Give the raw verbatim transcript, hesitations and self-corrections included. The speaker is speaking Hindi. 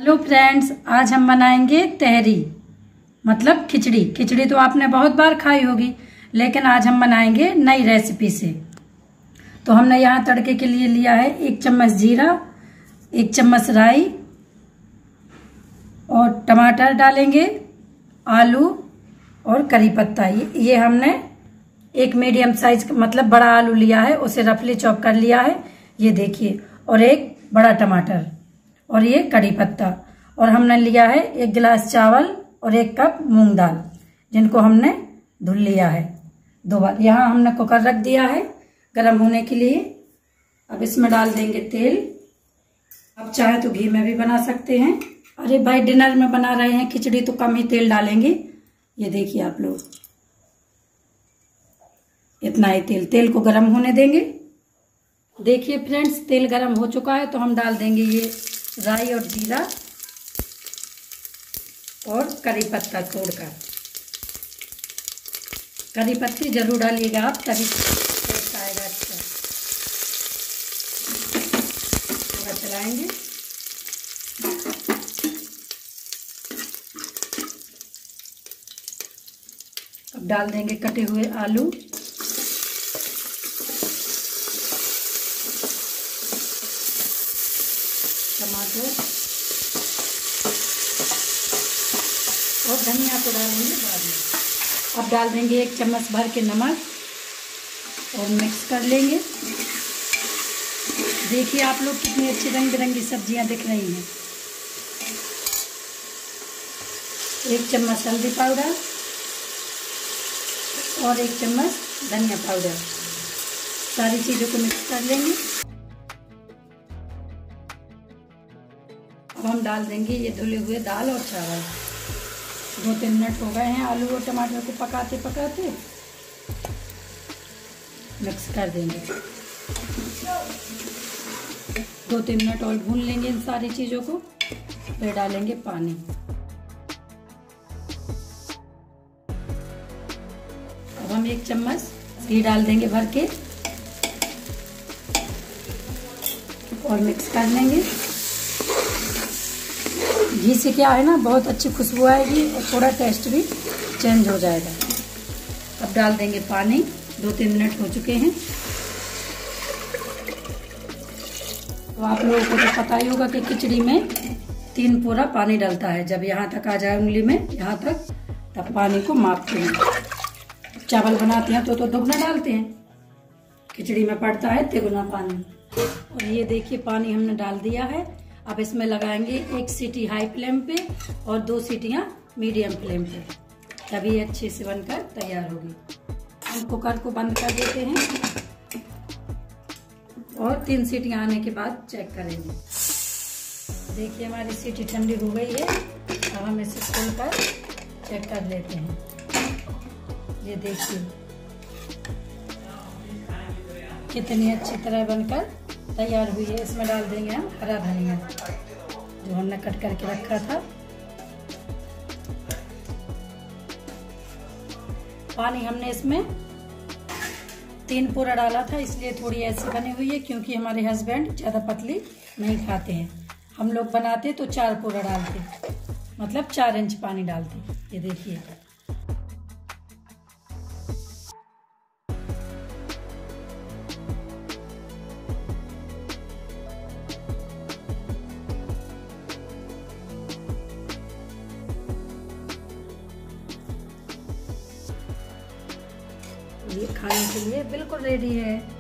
हेलो फ्रेंड्स, आज हम बनाएंगे तहरी मतलब खिचड़ी। खिचड़ी तो आपने बहुत बार खाई होगी, लेकिन आज हम बनाएंगे नई रेसिपी से। तो हमने यहाँ तड़के के लिए लिया है एक चम्मच जीरा, एक चम्मच राई और टमाटर डालेंगे, आलू और करी पत्ता। ये, ये हमने एक मीडियम साइज मतलब बड़ा आलू लिया है, उसे रफली चॉप कर लिया है, ये देखिए। और एक बड़ा टमाटर और ये कड़ी पत्ता। और हमने लिया है एक गिलास चावल और एक कप मूंग दाल, जिनको हमने धुल लिया है दो बार। यहाँ हमने कुकर रख दिया है गरम होने के लिए। अब इसमें डाल देंगे तेल। अब चाहे तो घी में भी बना सकते हैं। अरे भाई, डिनर में बना रहे हैं खिचड़ी तो कम ही तेल डालेंगे। ये देखिए आप लोग, इतना ही तेल तेल को गरम होने देंगे। देखिए फ्रेंड्स, तेल गरम हो चुका है तो हम डाल देंगे ये राई और जीरा और करी पत्ता तोड़कर। करी पत्ती जरूर डालिएगा आप, तभी टेस्ट आएगा अच्छा। थोड़ा चलाएंगे। अब डाल देंगे कटे हुए आलू, टमाटर और धनिया को डालेंगे बाद में। अब डाल देंगे एक चम्मच भर के नमक और मिक्स कर लेंगे। देखिए आप लोग, कितनी अच्छी रंग बिरंगी सब्जियां दिख रही हैं। एक चम्मच हल्दी पाउडर और एक चम्मच धनिया पाउडर, सारी चीज़ों को मिक्स कर लेंगे। अब हम डाल देंगे ये धुले हुए दाल और चावल। दो तीन मिनट हो गए हैं आलू और टमाटर को पकाते पकाते। मिक्स कर देंगे। दो तीन मिनट और भून लेंगे इन सारी चीज़ों को, फिर डालेंगे पानी। अब हम एक चम्मच घी डाल देंगे भर के और मिक्स कर लेंगे। घी से क्या है ना, बहुत अच्छी खुशबू आएगी और थोड़ा टेस्ट भी चेंज हो जाएगा। अब डाल देंगे पानी। दो तीन मिनट हो चुके हैं। तो आप लोगों को तो पता ही होगा कि खिचड़ी में तीन पूरा पानी डलता है। जब यहाँ तक आ जाए उंगली में, यहाँ तक, तब पानी को मापते हैं। चावल बनाते हैं तो तो दुगना डालते हैं, खिचड़ी में पड़ता है तिगुना पानी। और ये देखिए पानी हमने डाल दिया है। अब इसमें लगाएंगे एक सीटी हाई फ्लेम पे और दो सीटियां मीडियम फ्लेम पे, तभी अच्छे से बनकर तैयार होगी। हम कुकर को बंद कर देते हैं और तीन सीटियां आने के बाद चेक करेंगे। देखिए हमारी सीटी ठंडी हो गई है। अब हम इसे खोलकर चेक कर लेते हैं। ये देखिए कितनी अच्छी तरह बनकर तैयार हुई है। इसमें डाल देंगे हम हरा धनिया जो हमने कट करके रखा था। पानी हमने इसमें तीन पूरा डाला था, इसलिए थोड़ी ऐसी बनी हुई है, क्योंकि हमारे हस्बैंड ज्यादा पतली नहीं खाते हैं। हम लोग बनाते तो चार पूरा डालते, मतलब चार इंच पानी डालते। ये देखिए ये खाने के लिए बिल्कुल रेडी है।